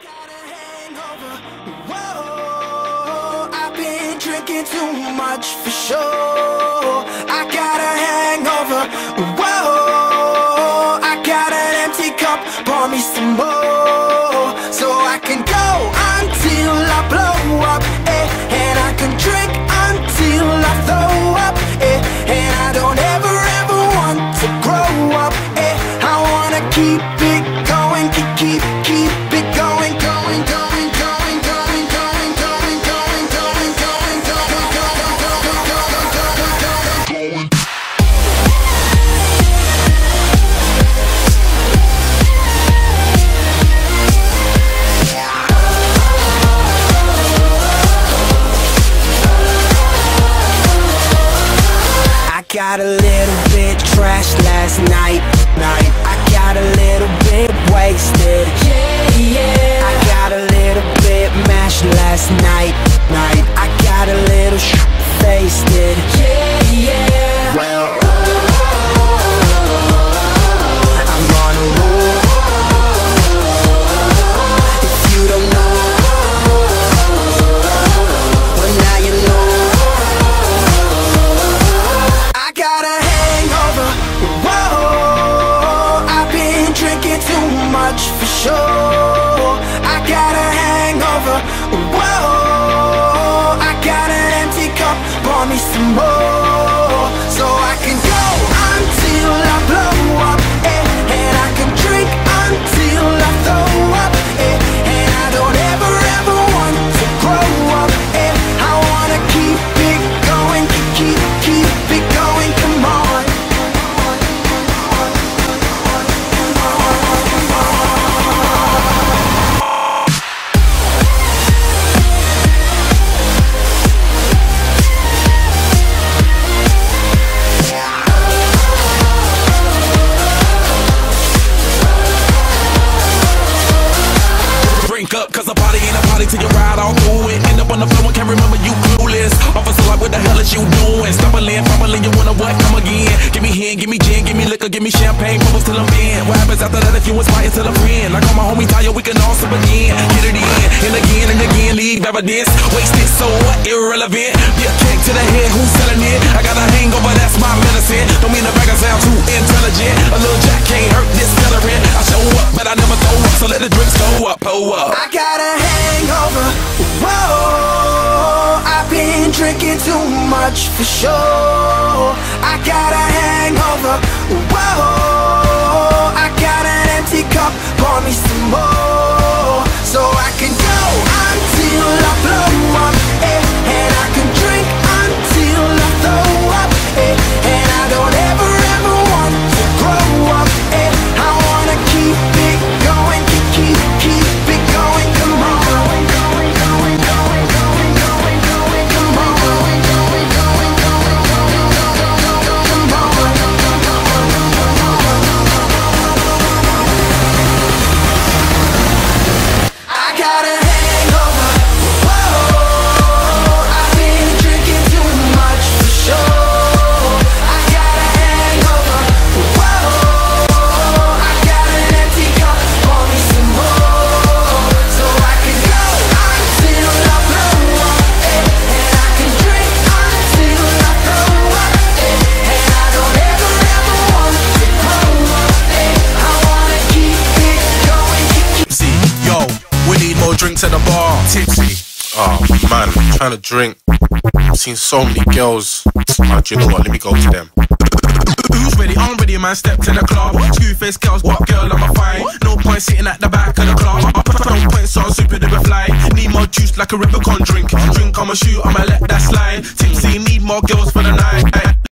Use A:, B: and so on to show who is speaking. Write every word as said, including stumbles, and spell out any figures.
A: got a hangover. Whoa, I've been drinking too much for sure. I got a hangover. Whoa, I got an empty cup. Pour me some more, so I can go until I blow up, eh? And I can drink until I throw up, eh? And I don't ever ever want to grow up, eh? I wanna keep it going, keep keep keep it going, going, going, going, going, going, going, going, going, going, going, going, going. I got a little bit trashed last night, night. I got a little bit wasted, yeah, yeah. I got a little bit mashed last night, night. I got a little sh**faced, yeah, yeah. Well, I'm on a roll. If you don't know, well now you know. I got a hangover. Whoa, I've been drinking too much for sure. I got a hangover. Whoa, I got an empty cup. Pour me some more, so I can go until I blow up, eh? And I can drink until I throw up, eh? And I don't ever ever want to grow up, eh? I wanna keep it going, keep keep keep it going. Come on.
B: Drink up, cause a party ain't a party till you ride all through it. End up on the floor and can't remember you clueless. Officer, like, what the hell is you doing? Stumbling, fumbling, you wanna what? Come again. Give me hen, give me gin, give me liquor, give me champagne, bubbles till I'm in. What happens after that if you inspire till a friend? Like all my homies tell you we can all sip again. Get it in, and again, and again, leave evidence. Wasted, so what? Irrelevant. Get kicked to the head, who's selling it? I got a hangover, that's my medicine. Don't mean to brag, I sound too intelligent. A little jack can't hurt this veteran. I show up, but I never throw up, so let the drinks go up, pull up.
A: I got a hangover. Whoa, I've been drinking too much for sure. I got a hangover. Whoa, I got an empty cup. Pour me some more, so I can go until I blow up, eh? And I can drink until I throw up, eh? And I don't ever ever want to grow up, eh? I wanna keep it going, keep keep keep it going. Come on. I got a hangover. Whoa, I've been drinking too much for sure. I got a hangover. Whoa, I got an empty cup. Pour me some more, so I can go until I blow up, eh? And I can drink until I throw up, eh? And I don't ever ever want to grow up, eh? I wanna keep it going, keep keep.
C: See, yo, we need more drinks at the bar. Tipsy. Oh man, I'm trying to drink. I've seen so many girls. Oh, do you know what? Let me go to them.
D: Who's ready? I'm ready, man. Step to the club. Two-faced girls, what girl am I fine? No point sitting at the back of the club. No point, so I'm super duper fly. Need more juice like a Rubicon drink. Drink, I'ma shoot, I'ma let that slide. Tipsy, need more girls for the night.